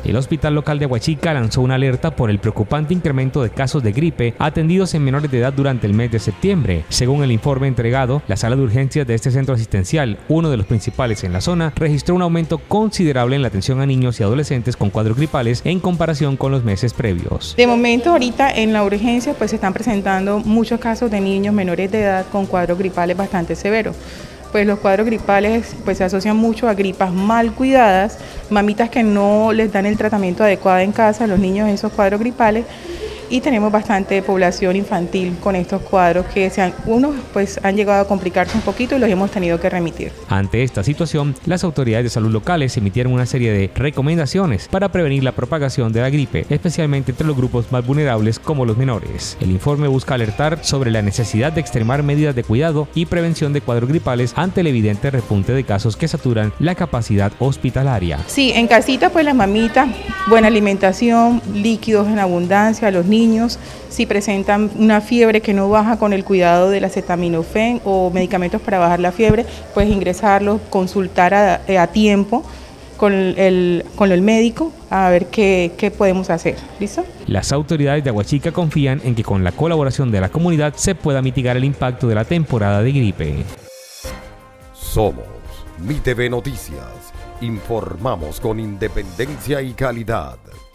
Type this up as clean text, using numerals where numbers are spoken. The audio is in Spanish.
El hospital local de Aguachica lanzó una alerta por el preocupante incremento de casos de gripe atendidos en menores de edad durante el mes de septiembre. Según el informe entregado, la sala de urgencias de este centro asistencial, uno de los principales en la zona, registró un aumento considerable en la atención a niños y adolescentes con cuadros gripales en comparación con los meses previos. De momento, ahorita en la urgencia pues se están presentando muchos casos de niños menores de edad con cuadros gripales bastante severos. Pues los cuadros gripales pues se asocian mucho a gripas mal cuidadas, mamitas que no les dan el tratamiento adecuado en casa a los niños en esos cuadros gripales, y tenemos bastante población infantil con estos cuadros que unos pues han llegado a complicarse un poquito y los hemos tenido que remitir. Ante esta situación, las autoridades de salud locales emitieron una serie de recomendaciones para prevenir la propagación de la gripe, especialmente entre los grupos más vulnerables como los menores. El informe busca alertar sobre la necesidad de extremar medidas de cuidado y prevención de cuadros gripales ante el evidente repunte de casos que saturan la capacidad hospitalaria. Sí, en casita pues las mamitas, buena alimentación, líquidos en abundancia, los niños, si presentan una fiebre que no baja con el cuidado del acetaminofén o medicamentos para bajar la fiebre, pues ingresarlos, consultar a tiempo con el médico a ver qué podemos hacer. ¿Listo? Las autoridades de Aguachica confían en que con la colaboración de la comunidad se pueda mitigar el impacto de la temporada de gripe. Somos MITV Noticias. Informamos con independencia y calidad.